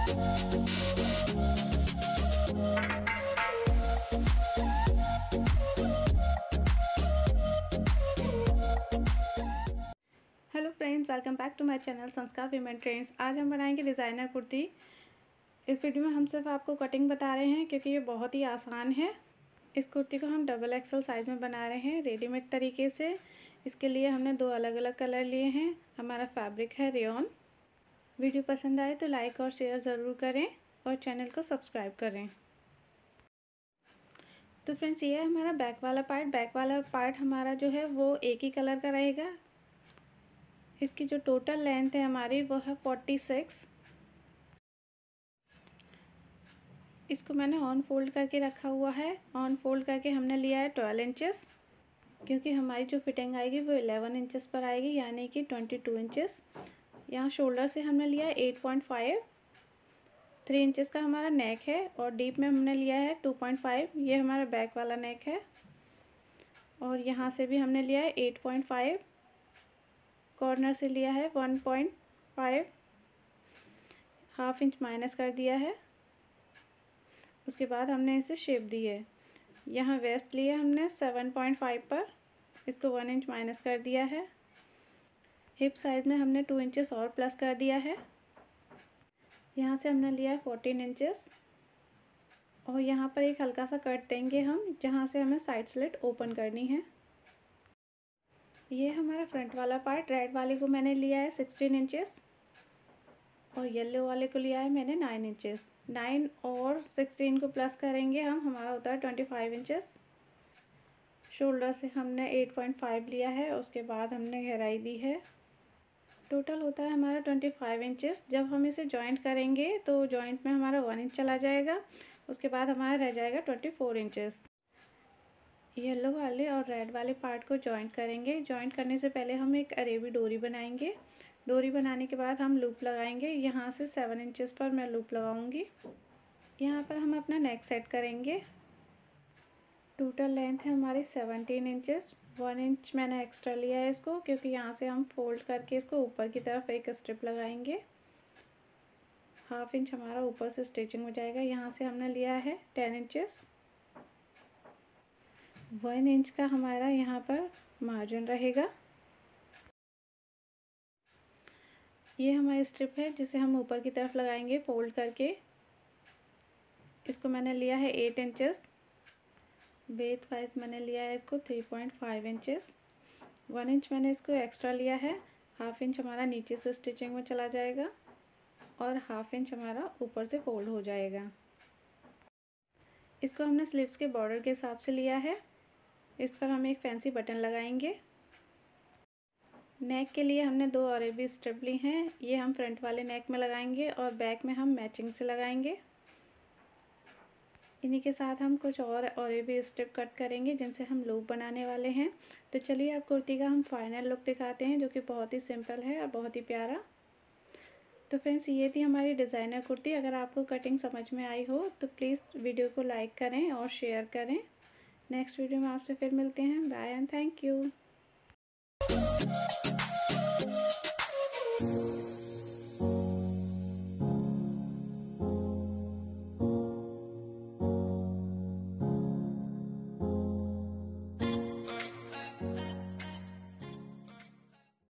Hello friends, welcome back to my channel Sanskar women trends. आज हम बनाएंगे डिज़ाइनर कुर्ती। इस वीडियो में हम सिर्फ आपको कटिंग बता रहे हैं क्योंकि ये बहुत ही आसान है। इस कुर्ती को हम डबल एक्सल साइज़ में बना रहे हैं रेडीमेड तरीके से। इसके लिए हमने 2 अलग अलग कलर लिए हैं। हमारा फैब्रिक है रेयॉन। वीडियो पसंद आए तो लाइक और शेयर ज़रूर करें और चैनल को सब्सक्राइब करें। तो फ्रेंड्स, ये है हमारा बैक वाला पार्ट। बैक वाला पार्ट हमारा जो है वो एक ही कलर का रहेगा। इसकी जो टोटल लेंथ है हमारी वो है 46। इसको मैंने ऑन फोल्ड करके रखा हुआ है। ऑन फोल्ड करके हमने लिया है 12 इंचेस, क्योंकि हमारी जो फिटिंग आएगी वो 11 इंचेस पर आएगी, यानी कि 22 इंचेस। यहाँ शोल्डर से हमने लिया है 8.5। 3 इंचेस का हमारा नेक है और डीप में हमने लिया है 2.5। ये हमारा बैक वाला नेक है। और यहाँ से भी हमने लिया है 8.5। कॉर्नर से लिया है 1.5, हाफ इंच माइनस कर दिया है। उसके बाद हमने इसे शेप दी है। यहाँ वेस्ट लिया हमने 7.5 पर, इसको 1 इंच माइनस कर दिया है। हिप साइज़ में हमने 2 इंचेस और प्लस कर दिया है। यहाँ से हमने लिया है 14 इंचेस और यहाँ पर एक हल्का सा कट देंगे हम, जहाँ से हमें साइड स्लिट ओपन करनी है। ये हमारा फ्रंट वाला पार्ट। रेड वाले को मैंने लिया है 16 इंचेस और येलो वाले को लिया है मैंने 9 इंचेस। 9 और 16 को प्लस करेंगे हम, हमारा होता है 25 इंचेस। शोल्डर से हमने 8.5 लिया है, उसके बाद हमने गहराई दी है। टोटल होता है हमारा 25 इंचेस। जब हम इसे जॉइंट करेंगे तो जॉइंट में हमारा 1 इंच चला जाएगा। उसके बाद हमारा रह जाएगा 24 इंचेस। येलो वाले और रेड वाले पार्ट को जॉइंट करेंगे। जॉइंट करने से पहले हम एक अरेबी डोरी बनाएंगे। डोरी बनाने के बाद हम लूप लगाएंगे। यहाँ से 7 इंचेस पर मैं लूप लगाऊंगी। यहाँ पर हम अपना नेक सेट करेंगे। टोटल लेंथ है हमारी 17 इंचेस। 1 इंच मैंने एक्स्ट्रा लिया है इसको, क्योंकि यहाँ से हम फोल्ड करके इसको ऊपर की तरफ एक स्ट्रिप लगाएंगे। हाफ इंच हमारा ऊपर से स्टिचिंग हो जाएगा। यहाँ से हमने लिया है 10 इंचेस। 1 इंच का हमारा यहाँ पर मार्जिन रहेगा। ये हमारी स्ट्रिप है जिसे हम ऊपर की तरफ लगाएंगे फोल्ड करके। इसको मैंने लिया है 8 इंचेस। बेथ वाइज मैंने लिया है इसको 3.5 इंचेस। 1 इंच मैंने इसको एक्स्ट्रा लिया है। हाफ इंच हमारा नीचे से स्टिचिंग में चला जाएगा और हाफ इंच हमारा ऊपर से फोल्ड हो जाएगा। इसको हमने स्लीव्स के बॉर्डर के हिसाब से लिया है। इस पर हम एक फैंसी बटन लगाएंगे। नेक के लिए हमने 2 अरेबी स्ट्रिप ली हैं। ये हम फ्रंट वाले नेक में लगाएंगे और बैक में हम मैचिंग से लगाएंगे। इन्हीं के साथ हम कुछ और अरेबी स्ट्रिप कट करेंगे जिनसे हम लूप बनाने वाले हैं। तो चलिए अब कुर्ती का हम फाइनल लुक दिखाते हैं, जो कि बहुत ही सिंपल है और बहुत ही प्यारा। तो फ्रेंड्स, ये थी हमारी डिज़ाइनर कुर्ती। अगर आपको कटिंग समझ में आई हो तो प्लीज़ वीडियो को लाइक करें और शेयर करें। नेक्स्ट वीडियो में आपसे फिर मिलते हैं। Bye and thank you.